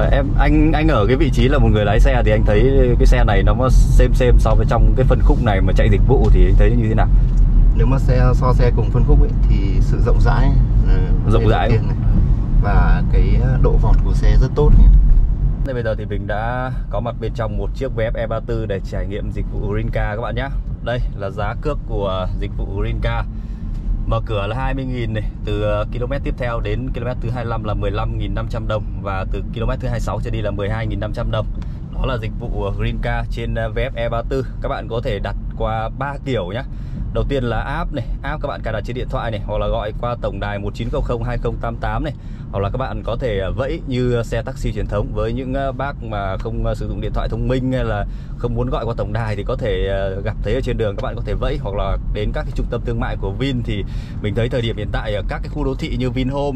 Anh ở cái vị trí là một người lái xe thì anh thấy cái xe này nó xem so với trong cái phân khúc này mà chạy dịch vụ thì anh thấy như thế nào? Nếu mà so xe cùng phân khúc ấy, thì sự rộng rãi này. Và cái độ vọt của xe rất tốt. Đây bây giờ thì mình đã có mặt bên trong một chiếc VF E34 để trải nghiệm dịch vụ Green Car các bạn nhé. Đây là giá cước của dịch vụ Green Car. Mở cửa là 20.000 này, từ km tiếp theo đến km thứ 25 là 15.500 đồng và từ km thứ 26 trở đi là 12.500 đồng. Đó là dịch vụ Green Car trên VF E34. Các bạn có thể đặt qua 3 kiểu nhé. Đầu tiên là app này, app các bạn cài đặt trên điện thoại này, hoặc là gọi qua tổng đài 1900 2088 này, hoặc là các bạn có thể vẫy như xe taxi truyền thống với những bác mà không sử dụng điện thoại thông minh hay là không muốn gọi qua tổng đài thì có thể gặp thấy ở trên đường các bạn có thể vẫy, hoặc là đến các cái trung tâm thương mại của Vin. Thì mình thấy thời điểm hiện tại ở các cái khu đô thị như Vinhome,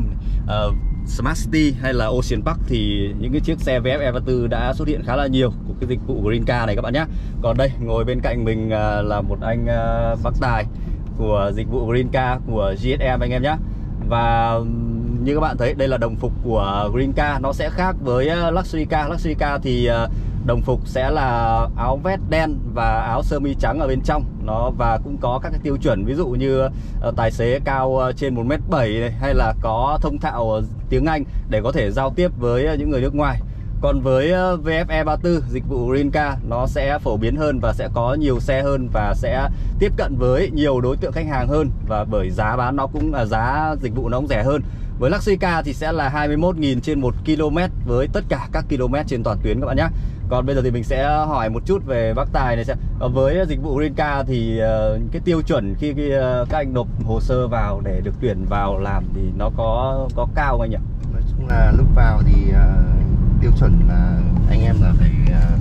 Smart City hay là Ocean Park thì những cái chiếc xe VF E34 đã xuất hiện khá là nhiều của cái dịch vụ Green Car này các bạn nhé. Còn đây ngồi bên cạnh mình là một anh bác tài của dịch vụ Green Car của GSM anh em nhé. Và như các bạn thấy đây là đồng phục của Green Car, nó sẽ khác với Luxury Car. Luxury Car thì đồng phục sẽ là áo vest đen và áo sơ mi trắng ở bên trong nó, và cũng có các cái tiêu chuẩn ví dụ như tài xế cao trên 1m7 này, hay là có thông thạo tiếng Anh để có thể giao tiếp với những người nước ngoài. Còn với VF E34 dịch vụ Green Car nó sẽ phổ biến hơn và sẽ có nhiều xe hơn và sẽ tiếp cận với nhiều đối tượng khách hàng hơn, và bởi giá bán nó cũng là giá dịch vụ nó cũng rẻ hơn. Với Luxury Car thì sẽ là 21.000 trên 1 km với tất cả các km trên toàn tuyến các bạn nhé. Còn bây giờ thì mình sẽ hỏi một chút về bác tài này xem với dịch vụ Green Car thì cái tiêu chuẩn khi các anh nộp hồ sơ vào để được tuyển vào làm thì nó có cao không anh nhỉ? Nói chung là lúc vào thì tiêu chuẩn là anh em là phải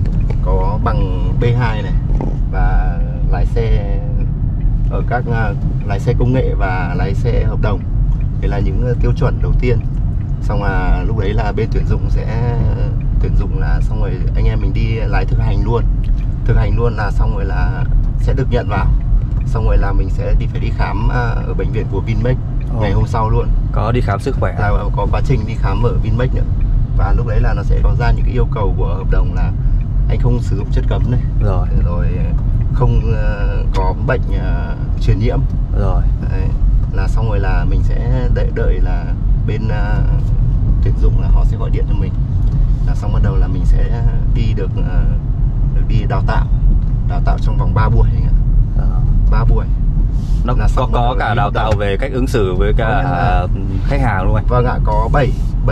có bằng B2 này và lái xe ở các lái xe công nghệ và lái xe hợp đồng. Đây là những tiêu chuẩn đầu tiên. Xong là lúc đấy là bên tuyển dụng sẽ tuyển dụng là xong rồi anh em mình đi lái thực hành luôn. Thực hành luôn là xong rồi là sẽ được nhận vào. Xong rồi là mình sẽ phải đi khám ở bệnh viện của Vinmec ngày hôm sau luôn. Có đi khám sức khỏe. Là có quá trình đi khám ở Vinmec nữa. Và lúc đấy là nó sẽ có ra những cái yêu cầu của hợp đồng là anh không sử dụng chất cấm này, rồi không có bệnh truyền nhiễm. Rồi. Đấy, là xong rồi là mình sẽ đợi là bên tuyển dụng là họ sẽ gọi điện cho mình. Là xong bắt đầu là mình sẽ đi được đi đào tạo trong vòng 3 buổi. 3 buổi. Nó có cả đào tạo về cách ứng xử với cả khách hàng luôn anh. Vâng ạ, có 7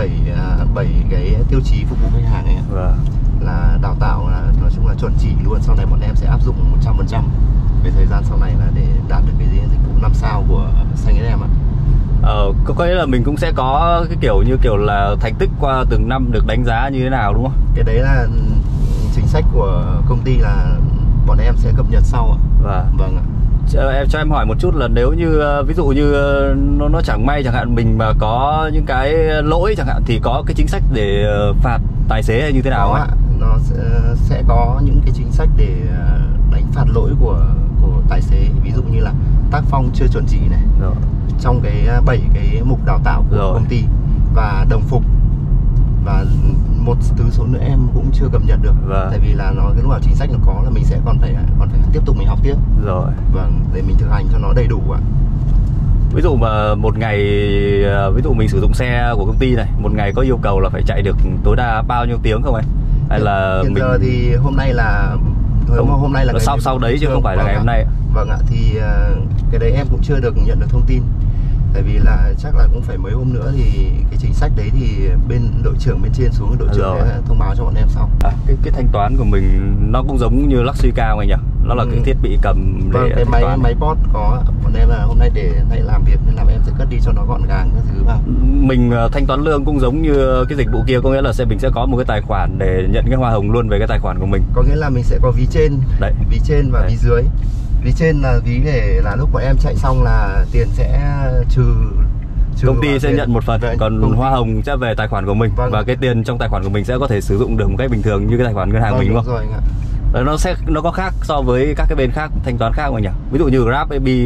cái tiêu chí phục vụ khách hàng này. Vâng. Là đào tạo là nói chung là chuẩn chỉ luôn, sau này bọn em sẽ áp dụng 100% về thời gian sau này là để đạt được cái dịch vụ 5 sao của Xanh em ạ. Có nghĩa là mình cũng sẽ có cái kiểu là thành tích qua từng năm được đánh giá như thế nào đúng không? Cái đấy là chính sách của công ty là bọn em sẽ cập nhật sau ạ. Vâng ạ. Cho em hỏi một chút là nếu như ví dụ như nó chẳng may chẳng hạn mình mà có những cái lỗi chẳng hạn thì có cái chính sách để phạt tài xế hay như thế nào ạ? Nó sẽ có những cái chính sách để đánh phạt lỗi của tài xế, ví dụ như là tác phong chưa chuẩn chỉ này. Rồi. Trong cái 7 cái mục đào tạo của công ty và đồng phục, và một thứ số nữa em cũng chưa cập nhật được. Tại vì là nó cái lúc nào chính sách nó có là mình sẽ còn phải tiếp tục mình học tiếp. Rồi. Vâng, để mình thực hành cho nó đầy đủ ạ. Ví dụ mà một ngày, ví dụ mình sử dụng xe của công ty này, một ngày có yêu cầu là phải chạy được tối đa bao nhiêu tiếng không anh? Hay là hiện giờ thì hôm nay là hôm nay là sau đấy chứ không phải là ngày hôm nay. Vâng ạ, thì cái đấy em cũng chưa được nhận được thông tin. Tại vì là chắc là cũng phải mấy hôm nữa thì cái chính sách đấy thì bên đội trưởng bên trên xuống, đội trưởng sẽ thông báo cho bọn em sau. Cái thanh toán của mình nó cũng giống như Luxury Car không anh nhỉ? Nó là cái thiết bị cầm để cái máy POS có. Bọn em là hôm nay để này làm việc nên là em sẽ cất đi cho nó gọn gàng các thứ vào. Mình thanh toán lương cũng giống như cái dịch vụ kia, có nghĩa là mình sẽ có một cái tài khoản để nhận cái hoa hồng luôn về cái tài khoản của mình. Có nghĩa là mình sẽ có ví trên, ví trên và ví dưới. Ví trên là ví để là lúc bọn em chạy xong là tiền sẽ trừ công ty sẽ nhận một phần, còn hoa hồng sẽ về tài khoản của mình. Và cái tiền trong tài khoản của mình sẽ có thể sử dụng được một cách bình thường như cái tài khoản ngân hàng mình đúng không? Rồi anh ạ. Nó có khác so với các cái bên khác thanh toán khác không nhỉ? Ví dụ như Grab,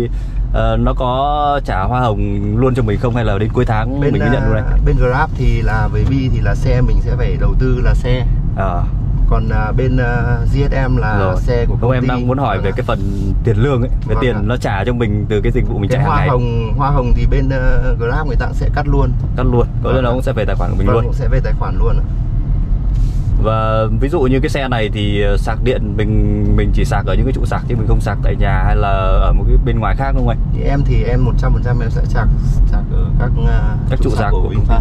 nó có trả hoa hồng luôn cho mình không, hay là đến cuối tháng bên, mình mới nhận luôn này? Bên Grab thì là với Bi thì là xe mình sẽ phải đầu tư là xe. Còn bên GSM là rồi. xe của công ty. Em đang muốn hỏi về cái phần tiền lương ấy, về tiền nó trả cho mình từ cái dịch vụ mình chạy hàng ngày. Hoa hồng thì bên Grab người ta cũng sẽ cắt luôn. Có nghĩa là nó cũng sẽ về tài khoản của mình luôn. Cũng sẽ về tài khoản luôn. Và ví dụ như cái xe này thì sạc điện mình chỉ sạc ở những cái trụ sạc chứ mình không sạc tại nhà hay là ở một cái bên ngoài khác đúng không anh? Thì em 100% em sẽ sạc ở các trụ sạc của VinFast.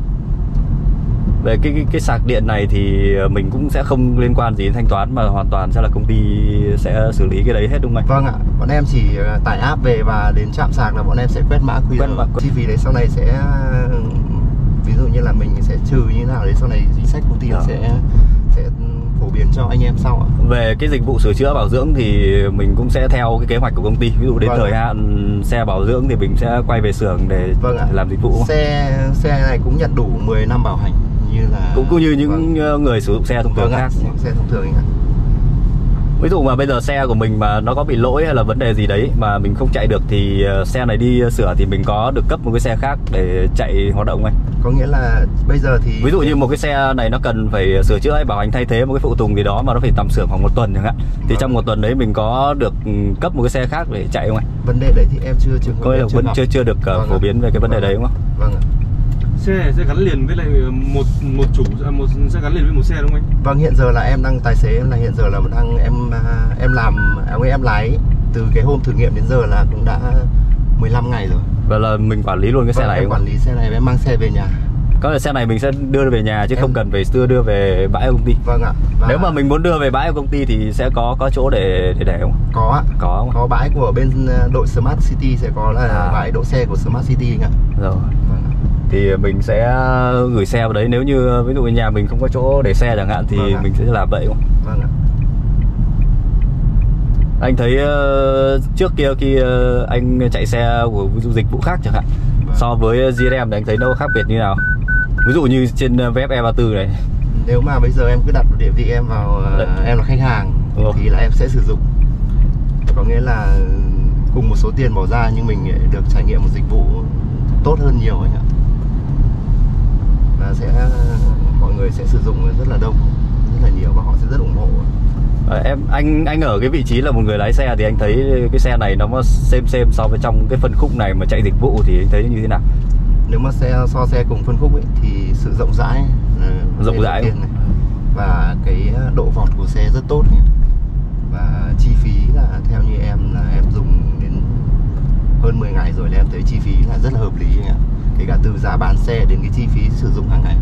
Về cái sạc điện này thì mình cũng sẽ không liên quan gì đến thanh toán, mà hoàn toàn sẽ là công ty sẽ xử lý cái đấy hết đúng không anh? Vâng ạ, bọn em chỉ tải app về và đến trạm sạc là bọn em sẽ quét mã QR. Chi phí đấy sau này sẽ ví dụ như là mình sẽ trừ như thế nào đấy, sau này chính sách công ty sẽ phổ biến cho anh em sau ạ. Về cái dịch vụ sửa chữa bảo dưỡng thì mình cũng sẽ theo cái kế hoạch của công ty. Ví dụ đến thời hạn xe bảo dưỡng thì mình sẽ quay về xưởng để làm dịch vụ. Xe này cũng nhận đủ 10 năm bảo hành như là cũng như những người sử dụng xe thông thường khác. Xe thông thường ạ. Ví dụ mà bây giờ xe của mình mà nó có bị lỗi hay là vấn đề gì đấy mà mình không chạy được thì xe này đi sửa thì mình có được cấp một cái xe khác để chạy hoạt động anh? Có nghĩa là bây giờ thì ví dụ như một cái xe này nó cần phải sửa chữa hay bảo hành thay thế một cái phụ tùng gì đó mà nó phải tầm xưởng khoảng 1 tuần chẳng hạn, thì trong 1 tuần đấy mình có được cấp một cái xe khác để chạy không anh? Vấn đề đấy thì em chưa được phổ biến về cái vấn đề đấy đúng không? Vâng ạ. Xe sẽ gắn liền với lại một sẽ gắn liền với một xe đúng không anh? Vâng, hiện giờ là em đang tài xế, hiện giờ là em lái từ cái hôm thử nghiệm đến giờ là cũng đã 15 ngày rồi. Và là mình quản lý luôn cái xe này em quản lý xe này, em mang xe về nhà. Có là xe này mình sẽ đưa về nhà chứ không cần phải đưa về bãi của công ty. Vâng ạ. Nếu mà mình muốn đưa về bãi của công ty thì sẽ có chỗ để không? Có ạ. Có bãi của bên đội Smart City sẽ có là bãi đỗ xe của Smart City anh ạ. Rồi. Vâng. Thì mình sẽ gửi xe vào đấy, nếu như ví dụ nhà mình không có chỗ để xe chẳng hạn thì mình sẽ làm vậy không? Vâng ạ. Anh thấy trước kia khi anh chạy xe của ví dụ dịch vụ khác chẳng hạn, so với GSM thì anh thấy nó khác biệt như nào? Ví dụ như trên vé E34 này. Nếu mà bây giờ em cứ đặt địa vị em vào em là khách hàng thì là em sẽ sử dụng. Có nghĩa là cùng một số tiền bỏ ra nhưng mình được trải nghiệm một dịch vụ tốt hơn nhiều anh ạ. Và mọi người sẽ sử dụng rất là đông, rất là nhiều và họ sẽ rất ủng hộ. Anh ở cái vị trí là một người lái xe thì anh thấy cái xe này nó xem so với trong cái phân khúc này mà chạy dịch vụ thì anh thấy như thế nào? Nếu mà so xe cùng phân khúc ấy, thì sự rộng rãi này. Và cái độ vọt của xe rất tốt này. Và chi phí là theo như em là em dùng đến hơn 10 ngày rồi là em thấy chi phí là rất là hợp lý anh ạ. Kể cả từ giá bán xe đến cái chi phí sử dụng hàng ngày.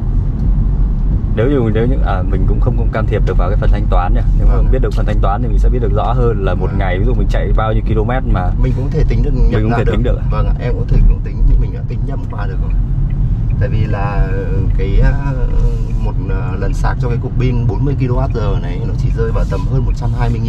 Nếu như mình cũng không can thiệp được vào cái phần thanh toán nhỉ. Nếu mà biết được phần thanh toán thì mình sẽ biết được rõ hơn là một ngày ví dụ mình chạy bao nhiêu km mà mình cũng thể tính được. Tính được. Vâng ạ, em cũng thể tính nhưng mình đã tính nhầm qua được rồi. Tại vì là cái một lần sạc cho cái cục pin 40 kWh này nó chỉ rơi vào tầm hơn 120.000.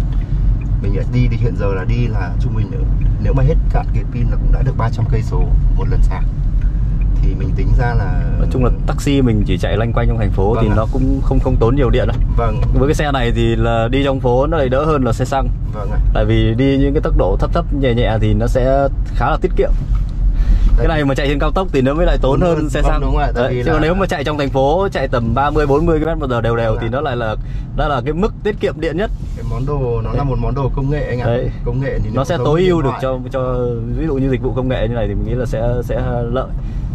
Mình đi thì hiện giờ là đi là trung bình nếu mà hết cạn kiệt pin là cũng đã được 300 cây số một lần sạc. Thì mình tính ra là nói chung là taxi mình chỉ chạy loanh quanh trong thành phố thì nó cũng không tốn nhiều điện đâu. Vâng. Với cái xe này thì là đi trong phố nó lại đỡ hơn là xe xăng. Vâng ạ. Tại vì đi những cái tốc độ thấp nhẹ thì nó sẽ khá là tiết kiệm. Cái này mà chạy trên cao tốc thì nó mới lại tốn hơn xe xăng. Đúng rồi, chứ còn nếu mà chạy trong thành phố chạy tầm 30-40 km/h đều thì nó lại là cái mức tiết kiệm điện nhất. Cái món đồ nó là một món đồ công nghệ anh ạ. Công nghệ thì nó sẽ tối ưu được cho ví dụ như dịch vụ công nghệ như này thì mình nghĩ là sẽ lợi.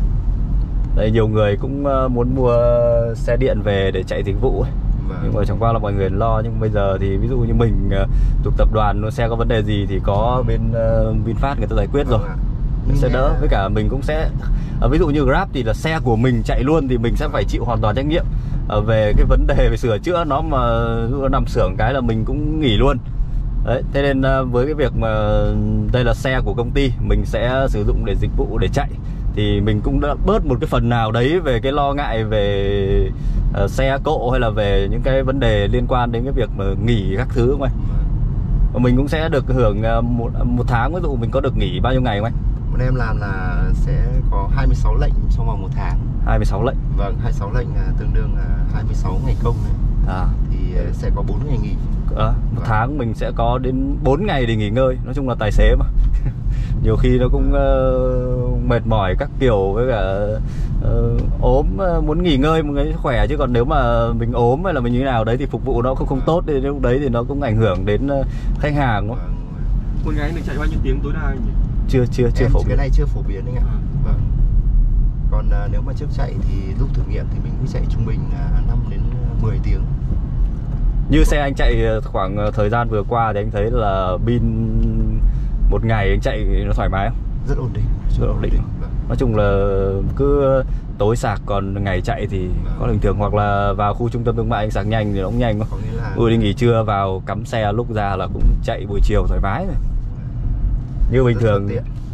Đây, nhiều người cũng muốn mua xe điện về để chạy dịch vụ ấy. Nhưng mà chẳng qua là mọi người lo, nhưng bây giờ thì ví dụ như mình thuộc tập đoàn, xe có vấn đề gì thì có bên VinFast người ta giải quyết rồi. Sẽ đỡ. Với cả mình cũng sẽ ví dụ như Grab thì là xe của mình chạy luôn thì mình sẽ phải chịu hoàn toàn trách nhiệm về cái vấn đề về sửa chữa nó, mà nó nằm xưởng cái là mình cũng nghỉ luôn. Đấy, thế nên với cái việc mà đây là xe của công ty, mình sẽ sử dụng để dịch vụ để chạy thì mình cũng đã bớt một cái phần nào đấy về cái lo ngại về xe cộ hay là về những cái vấn đề liên quan đến cái việc mà nghỉ các thứ không anh? Và mình cũng sẽ được hưởng một tháng, ví dụ mình có được nghỉ bao nhiêu ngày không anh? Bọn em làm là sẽ có 26 lệnh trong vòng 1 tháng. 26 lệnh. Vâng, 26 lệnh là tương đương là 26 ngày công này. Thì sẽ có 4 ngày nghỉ. Một tháng mình sẽ có đến 4 ngày để nghỉ ngơi. Nói chung là tài xế mà. nhiều khi nó cũng mệt mỏi các kiểu, với cả ốm muốn nghỉ ngơi một cái khỏe, chứ còn nếu mà mình ốm hay là mình như thế nào đấy thì phục vụ nó không tốt, thì lúc đấy thì nó cũng ảnh hưởng đến khách hàng đó. Một ngày được chạy bao nhiêu tiếng tối đa anh nhỉ? Chưa Em phổ biến. cái này chưa phổ biến anh ạ. Vâng. Còn nếu mà trước chạy thì lúc thử nghiệm thì mình cứ chạy trung bình 5 đến 10 tiếng. Như xe anh chạy khoảng thời gian vừa qua thì anh thấy là pin một ngày anh chạy nó thoải mái không? Rất ổn định. Rất ổn định. Vâng. Nói chung là cứ tối sạc, còn ngày chạy thì có bình thường, hoặc là vào khu trung tâm thương mại anh sạc nhanh thì nó cũng nhanh quá. Có nghĩa là Đi nghỉ trưa vào cắm xe lúc ra là cũng chạy buổi chiều thoải mái rồi. Như bình thường